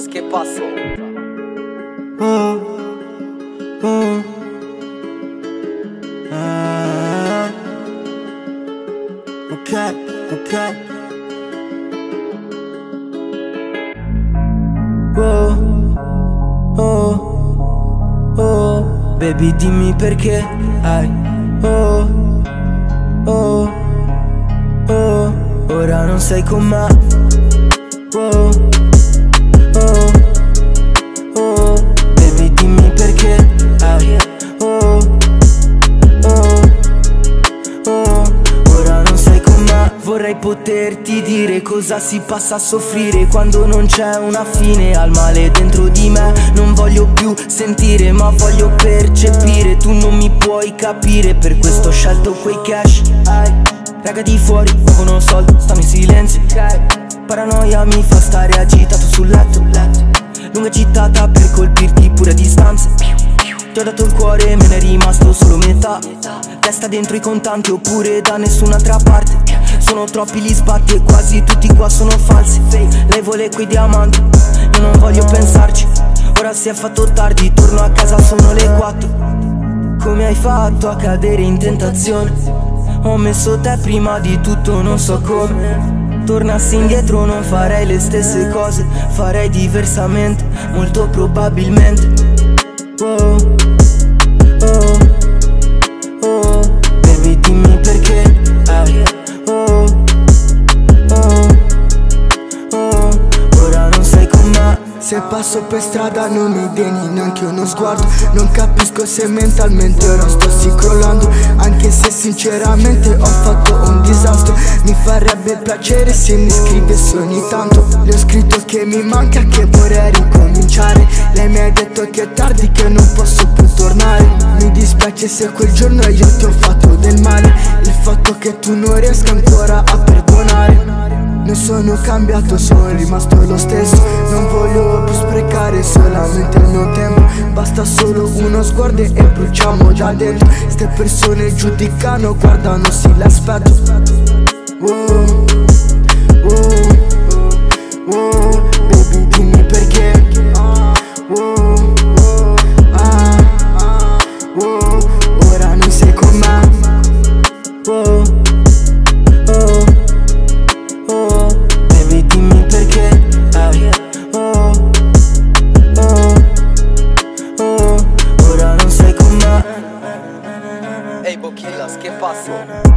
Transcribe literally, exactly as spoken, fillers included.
Boquilas, ¿qué pasó? Oh, oh, ah, ok, ok. Oh, oh, oh, baby dimmi perché hai oh, oh, oh, ora non sei con me. Oh, oh, oh, baby dimmi perché hai oh, oh, oh, ora non sei con me. Vorrei poterti dire cosa si passa a soffrire quando non c'è una fine al male dentro di me. Non voglio più sentire ma voglio percepire. Tu non mi puoi capire, per questo ho scelto quei cash. Raga di fuori muovono soldi, stanno in silenzio. Paranoia mi fa stare agitato sul letto. Lunga gittata per colpirti pure a distanza. Ti ho dato il cuore, me ne è rimasto solo metà. Testa dentro i contanti oppure da nessun'altra parte. Sono troppi gli sbatti e quasi tutti qua sono falsi. Lei vuole quei diamanti, io non voglio pensarci. Ora si è fatto tardi, torno a casa, sono le quattro. Come hai fatto a cadere in tentazione? Ho messo te prima di tutto, non so come. Tornassi indietro non farei le stesse cose, farei diversamente, molto probabilmente. Oh, oh, oh, baby dimmi perché hai oh, oh, oh, ora non sei con me. Se passo per strada non mi degni neanche uno sguardo. Non capisco se mentalmente ora sto sì crollando. Anche se sinceramente ho fatto un disastro. Mi farebbe piacere se mi scrivessi ogni tanto. Le ho scritto che mi manca, che vorrei ricominciare. Lei mi ha detto che è tardi, che non posso più tornare. Mi dispiace se quel giorno io ti ho fatto del male. Il fatto che tu non riesca ancora a perdonare. Non sono cambiato, sono rimasto lo stesso. Non voglio più sprecare solamente il mio tempo. Basta solo uno sguardo e bruciamo già dentro. Ste persone giudicano, guardano sì l'aspetto. Oh, oh, oh, baby dimmi perché oh, ah, oh, ora non sei con me. Oh, oh, oh, baby dimmi perché hai oh, oh, oh, ora non sei con me. Ey, Boquilas, ¿qué pasó?